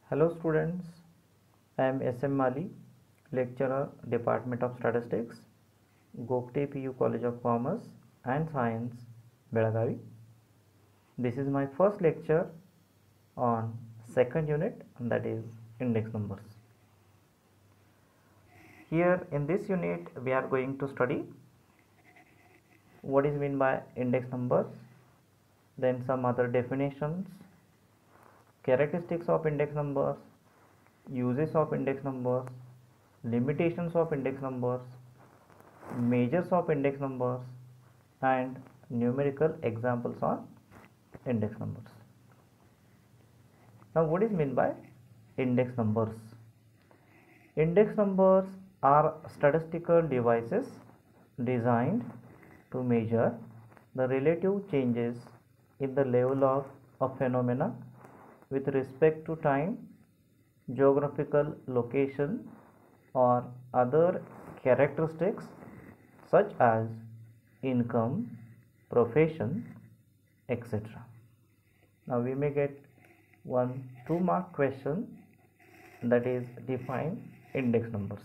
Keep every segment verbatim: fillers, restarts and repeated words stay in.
Hello students, I am S M Mali, lecturer, Department of Statistics, Gopte P U College of Commerce and Science, Belagavi. This is my first lecture on second unit, that is index numbers. Here in this unit we are going to study what is meant by index numbers, then some other definitions, characteristics of index numbers, uses of index numbers, limitations of index numbers, measures of index numbers, and numerical examples on index numbers. Now, what is meant by index numbers? Index numbers are statistical devices designed to measure the relative changes in the level of a phenomena with respect to time, geographical location, or other characteristics such as income, profession, et cetera. Now we may get one two mark question, that is define index numbers.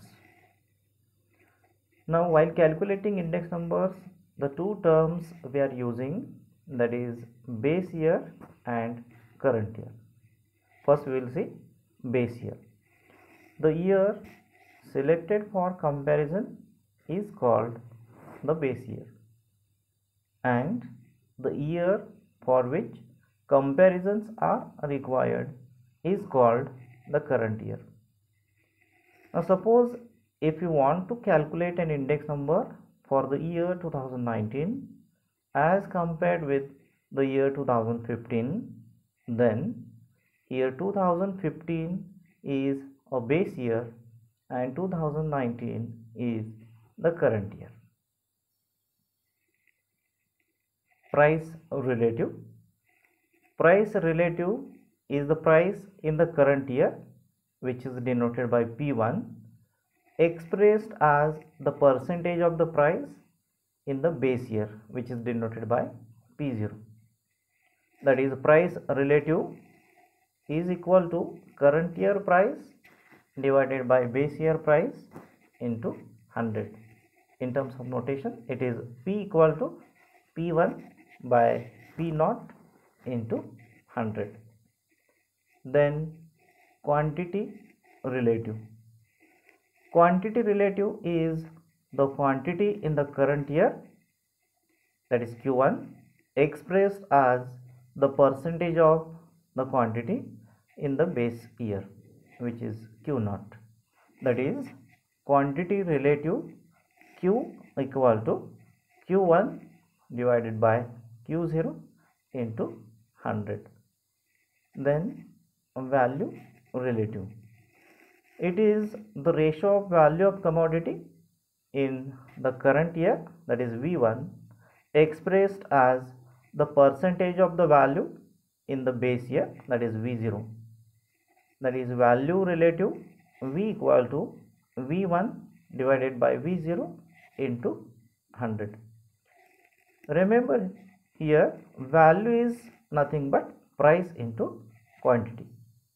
Now while calculating index numbers, the two terms we are using, that is base year and current year. First we will see base year. The year selected for comparison is called the base year, and the year for which comparisons are required is called the current year. Now suppose if you want to calculate an index number for the year two thousand nineteen as compared with the year two thousand fifteen, then year two thousand fifteen is a base year and two thousand nineteen is the current year. Price relative. Price relative is the price in the current year, which is denoted by P one, expressed as the percentage of the price in the base year, which is denoted by P zero. That is, price relative is equal to current year price divided by base year price into one hundred. In terms of notation, it is P equal to P one by P zero into one hundred. Then quantity relative. Quantity relative is the quantity in the current year, that is Q one, expressed as the percentage of the quantity in the base year, which is Q zero. That is, quantity relative Q equal to Q one divided by Q zero into one hundred. Then value relative. It is the ratio of value of commodity in the current year, that is V one, expressed as the percentage of the value in the base year, that is V zero. That is, value relative V equal to V one divided by V zero into one hundred. Remember, here value is nothing but price into quantity.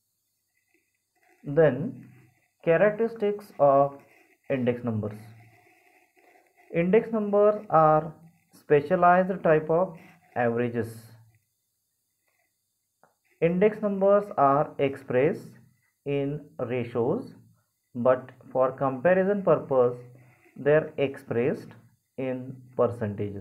Then characteristics of index numbers. Index numbers are specialized type of averages. Index numbers are expressed in ratios, but for comparison purpose they are expressed in percentages.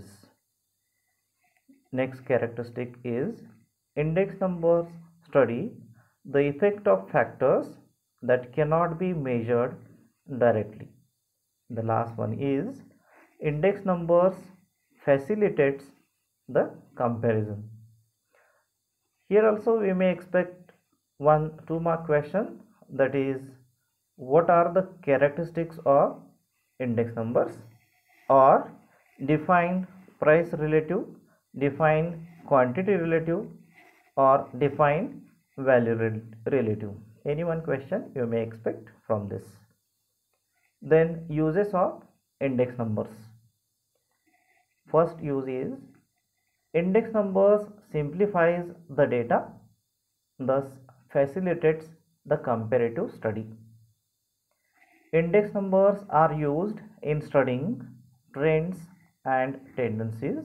Next characteristic is index numbers study the effect of factors that cannot be measured directly. The last one is index numbers facilitates the comparison. Here also we may expect one two mark question, that is what are the characteristics of index numbers, or define price relative, define quantity relative, or define value relative. Any one question you may expect from this. Then uses of index numbers. First use is index numbers simplifies the data, thus facilitates the comparative study. Index numbers are used in studying trends and tendencies.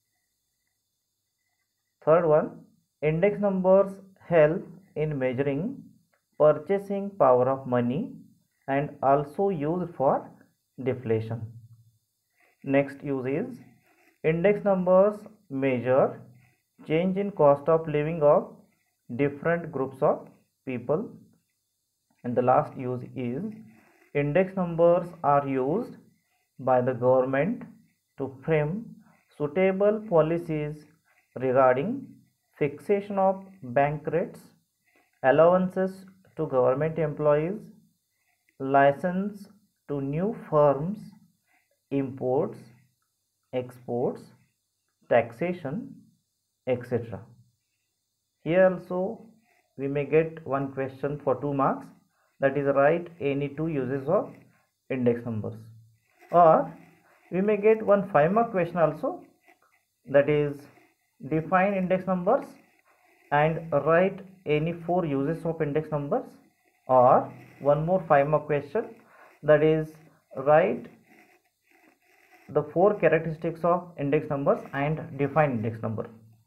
Third one, index numbers help in measuring purchasing power of money and also used for deflation. Next use is index numbers measure change in cost of living of different groups of people. And the last use is index numbers are used by the government to frame suitable policies regarding fixation of bank rates, allowances to government employees, license to new firms, imports, exports, taxation, et cetera. Here also we may get one question for two marks, that is write any two uses of index numbers, or we may get one five mark question also, that is define index numbers and write any four uses of index numbers, or one more five mark question, that is write the four characteristics of index numbers and define index number.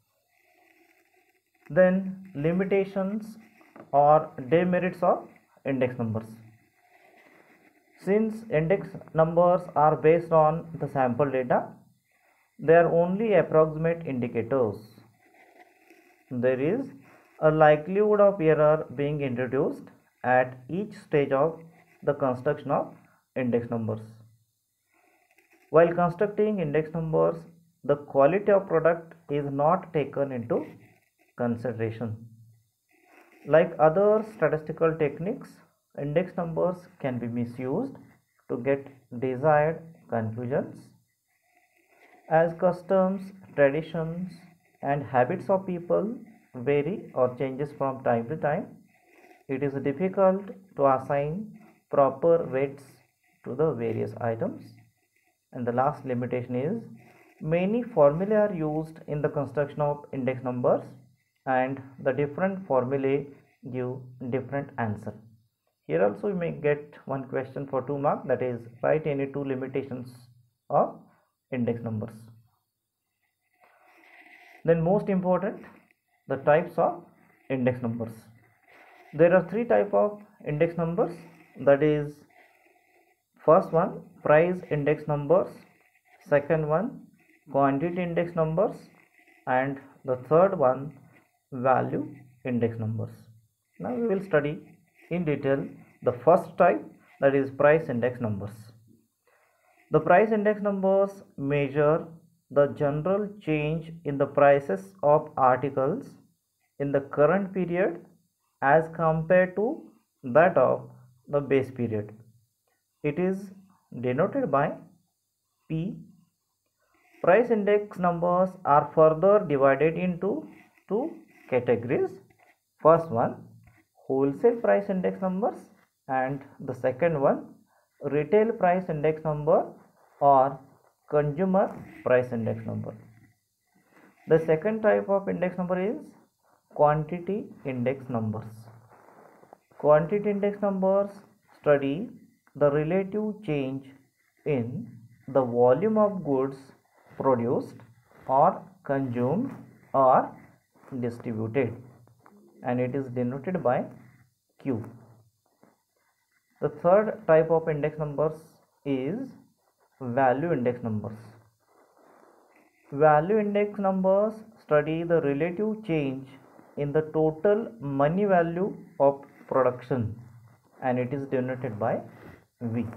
Then limitations or demerits of index numbers. Since index numbers are based on the sample data, they are only approximate indicators. There is a likelihood of error being introduced at each stage of the construction of index numbers. While constructing index numbers, the quality of product is not taken into consideration. Like other statistical techniques, index numbers can be misused to get desired conclusions. As customs, traditions, and habits of people vary or changes from time to time, it is difficult to assign proper weights to the various items. And the last limitation is many formulae are used in the construction of index numbers, and the different formulae give different answer. Here also you may get one question for two marks, that is write any two limitations of index numbers. Then most important, the types of index numbers. There are three types of index numbers, that is first one price index numbers, second one quantity index numbers, and the third one value index numbers. Now we will study in detail the first type, that is price index numbers. The price index numbers measure the general change in the prices of articles in the current period as compared to that of the base period. It is denoted by P. Price index numbers are further divided into two categories. First one, wholesale price index numbers, and the second one, retail price index number or consumer price index number. The second type of index number is quantity index numbers. Quantity index numbers study the relative change in the volume of goods produced or consumed or distributed, and it is denoted by Q. The third type of index numbers is value index numbers. Value index numbers study the relative change in the total money value of production, and it is denoted by V.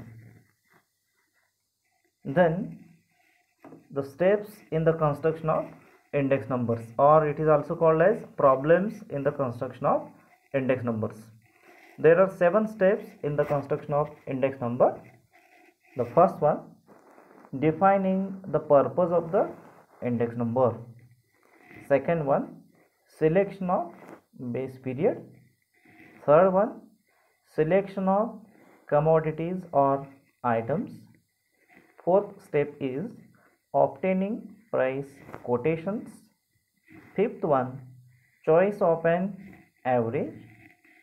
Then the steps in the construction of index numbers, or it is also called as problems in the construction of index numbers. There are seven steps in the construction of index number. The first one, defining the purpose of the index number. Second one, selection of base period. Third one, selection of commodities or items. Fourth step is obtaining price quotations. Fifth one, choice of an average.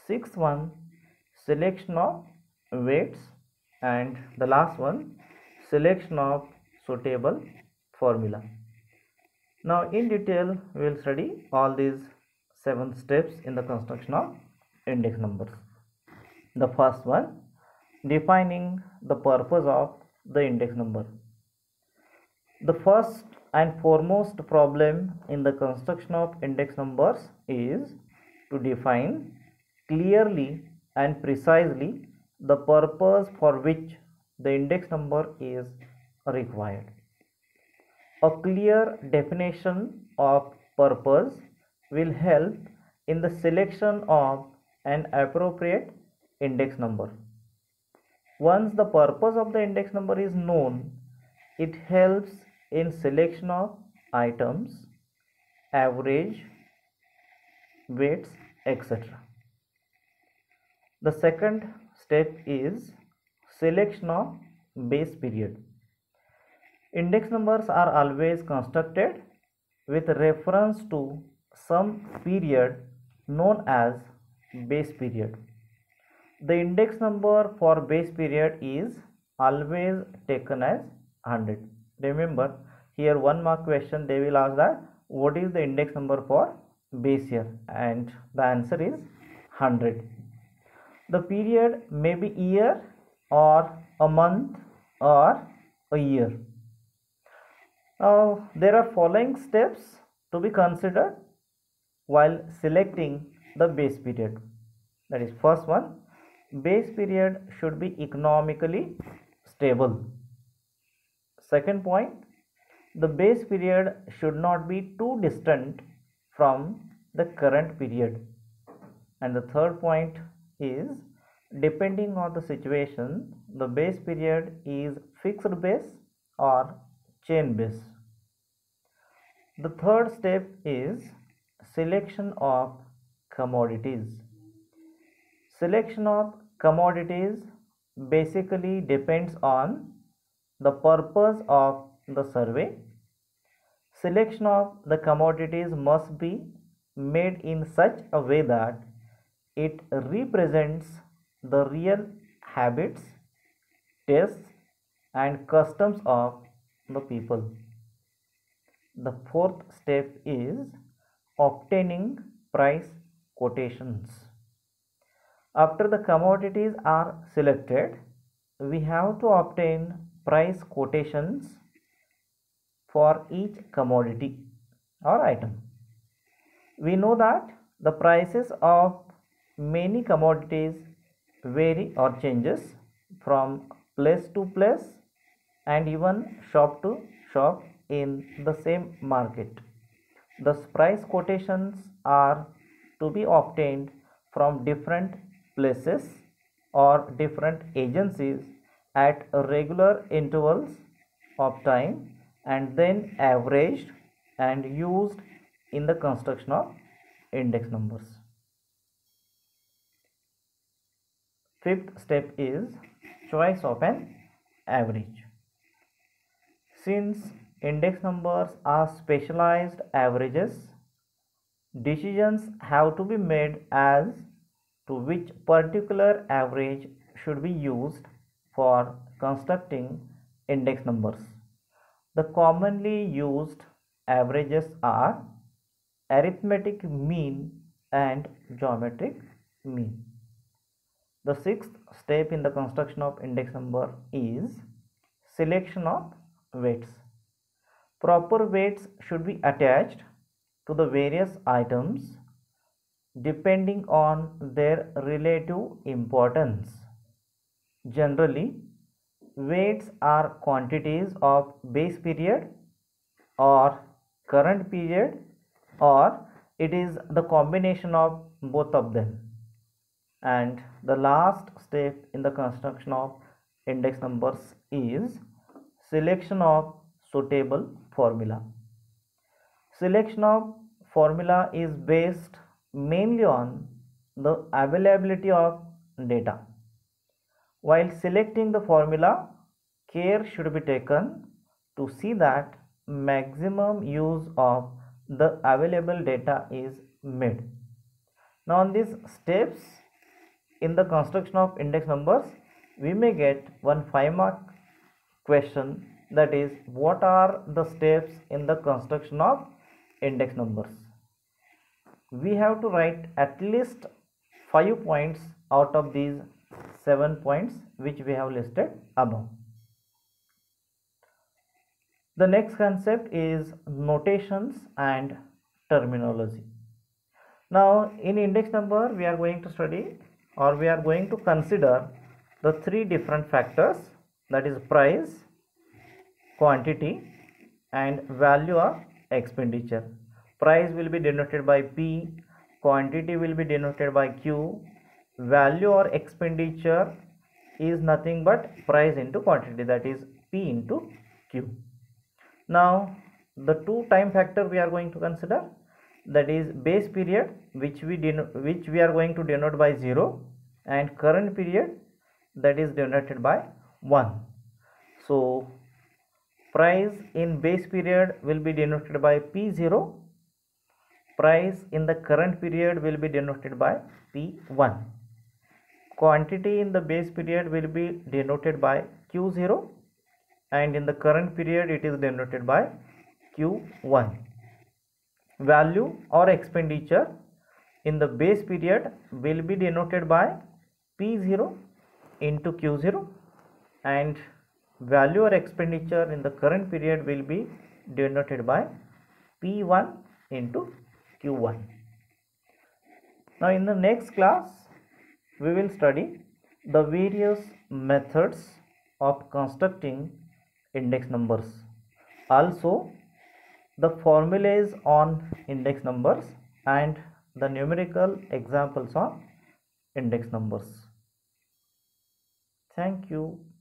Sixth one, selection of weights, and the last one, selection of suitable formula. Now in detail we will study all these seven steps in the construction of index numbers. The first one, defining the purpose of the index number. The first and foremost problem in the construction of index numbers is to define clearly and precisely the purpose for which the index number is required. A clear definition of purpose will help in the selection of an appropriate index number. Once the purpose of the index number is known, it helps in selection of items, average, weights, et cetera. The second step is selection of base period. Index numbers are always constructed with reference to some period known as base period. The index number for base period is always taken as one hundred. Remember, here one mark question they will ask that what is the index number for base year, and the answer is one hundred. The period may be year or a month or a year. Now there are following steps to be considered while selecting the base period. That is, first one, base period should be economically stable. Second point, the base period should not be too distant from the current period. And the third point is, depending on the situation, the base period is fixed base or chain base. The third step is selection of commodities. Selection of commodities basically depends on the purpose of the survey. Selection of the commodities must be made in such a way that it represents the real habits, tastes, and customs of the people. The fourth step is obtaining price quotations. After the commodities are selected, we have to obtain price quotations for each commodity or item. We know that the prices of many commodities vary or changes from place to place and even shop to shop in the same market. Thus, price quotations are to be obtained from different places or different agencies at regular intervals of time and then averaged and used in the construction of index numbers. Fifth step is choice of an average. Since index numbers are specialized averages, decisions have to be made as to which particular average should be used for constructing index numbers. The commonly used averages are arithmetic mean and geometric mean. The sixth step in the construction of index number is selection of weights. Proper weights should be attached to the various items depending on their relative importance. Generally, weights are quantities of base period or current period, or it is the combination of both of them. And the last step in the construction of index numbers is selection of suitable formula. Selection of formula is based mainly on the availability of data. While selecting the formula, care should be taken to see that maximum use of the available data is made. Now on these steps in the construction of index numbers, we may get one five mark question, that is, what are the steps in the construction of index numbers? We have to write at least five points out of these seven points which we have listed above. The next concept is notations and terminology. Now in index number we are going to study, or we are going to consider the three different factors, that is price, quantity and value of expenditure. Price will be denoted by P, quantity will be denoted by Q, value or expenditure is nothing but price into quantity, that is P into Q. Now the two time factor we are going to consider, that is base period, which we which we are going to denote by zero, and current period, that is denoted by one. So price in base period will be denoted by P zero, price in the current period will be denoted by P one, quantity in the base period will be denoted by Q zero, and in the current period it is denoted by Q one. Value or expenditure in the base period will be denoted by P zero into Q zero, and value or expenditure in the current period will be denoted by P one into Q one. Now in the next class we will study the various methods of constructing index numbers, also the formulas on index numbers and the numerical examples on index numbers. Thank you.